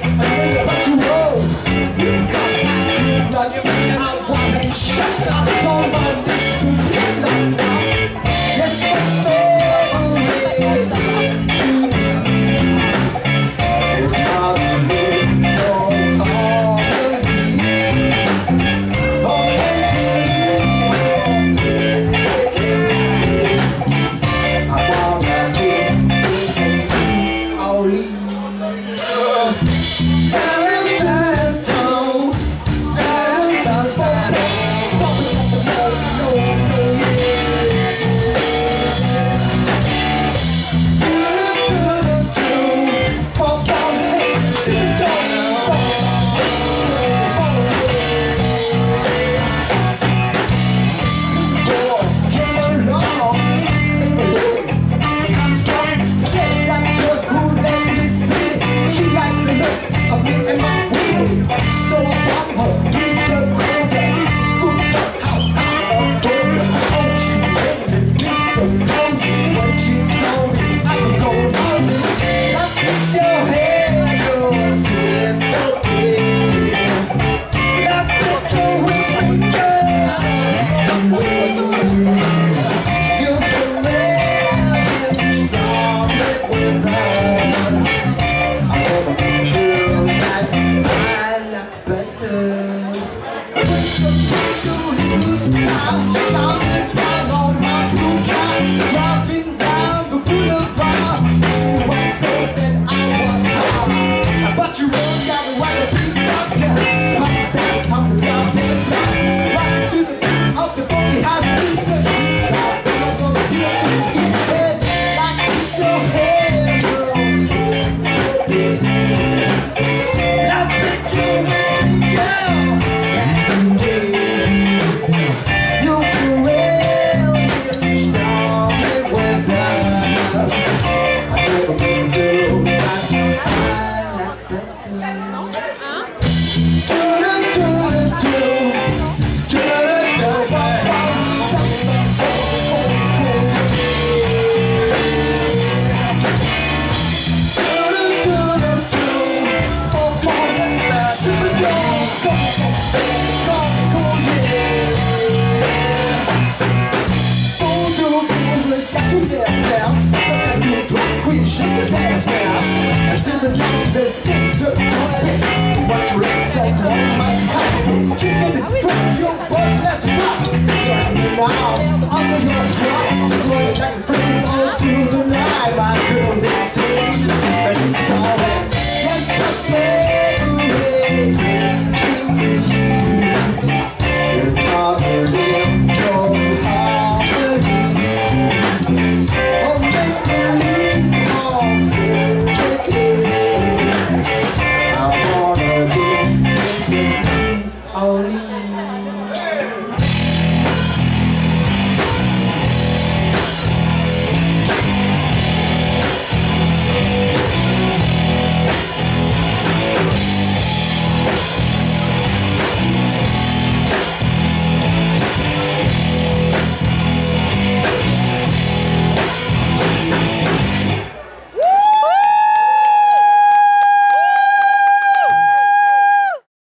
Apache Rose Peacock. I wasn't shut up, told my knees to get knocked out. Yes, my favorite is to me. It's not the moon, no harmony. I wanna be only. So I brought her in the cold bed. Booked up how I broke her. Oh, she made me feel so cozy when she told me I could go rosy. Now fix your hair, yours feeling so big. Now put your wing, girl. You're forever strong with her. I never been a girl that I like better. Shouting down on my blue car, driving down the boulevard. She was so that I was high. Apache Rose got a white peacock. Pop stars come to down in the block. Right through the beat of the funky house music. Life goes on the beat to get it. Like it's your hair, girl. It's so big. Now pick your way, girl. You're forever strong with us. I never been a girl that I like better. Shut the dance now. As soon as I'm the skin.